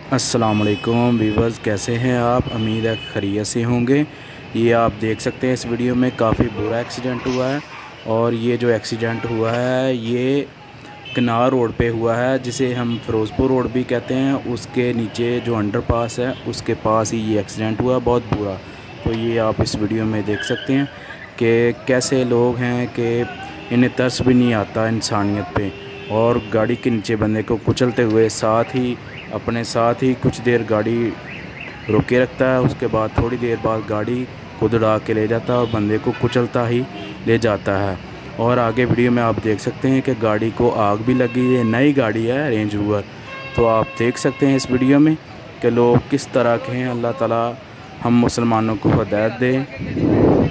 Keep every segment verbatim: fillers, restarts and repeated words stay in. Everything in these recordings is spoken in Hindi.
अस्सलामुअलैकुम वीवर्स, कैसे हैं आप? उम्मीद है खैरियत से होंगे। ये आप देख सकते हैं इस वीडियो में काफ़ी बुरा एक्सीडेंट हुआ है। और ये जो एक्सीडेंट हुआ है ये किनार रोड पे हुआ है, जिसे हम फ़िरोज़पुर रोड भी कहते हैं। उसके नीचे जो अंडरपास है उसके पास ही ये एक्सीडेंट हुआ, बहुत बुरा। तो ये आप इस वीडियो में देख सकते हैं कि कैसे लोग हैं कि इन्हें तरस भी नहीं आता इंसानियत पे, और गाड़ी के नीचे बंदे को कुचलते हुए साथ ही अपने साथ ही कुछ देर गाड़ी रोके रखता है। उसके बाद थोड़ी देर बाद गाड़ी को दौड़ा के ले जाता है और बंदे को कुचलता ही ले जाता है। और आगे वीडियो में आप देख सकते हैं कि गाड़ी को आग भी लगी है, नई गाड़ी है रेंज रोवर। तो आप देख सकते हैं इस वीडियो में कि लोग किस तरह के हैं। अल्लाह ताला हम मुसलमानों को हिदायत दे।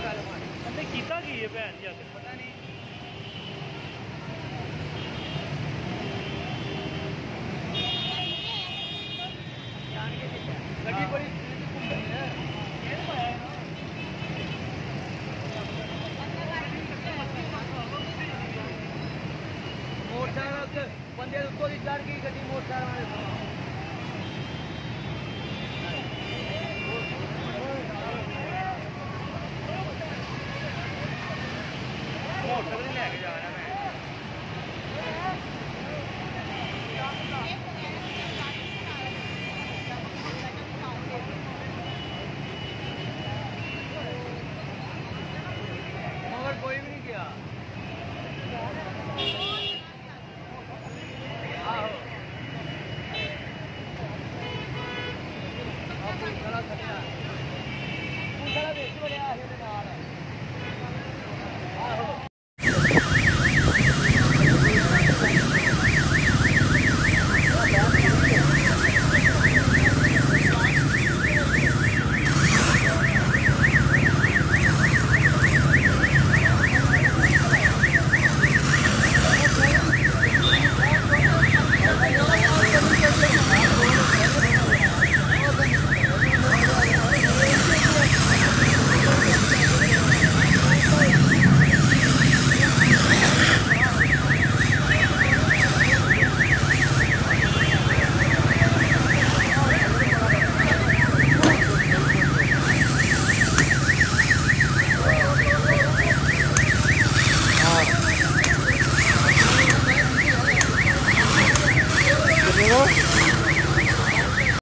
बंदे उसको चढ़ गई गड्डी मोटरसाइकिल मोटरसाइकिल लेके जा रहा मैं। मगर कोई भी नहीं गया। पूछा बेच बड़े आ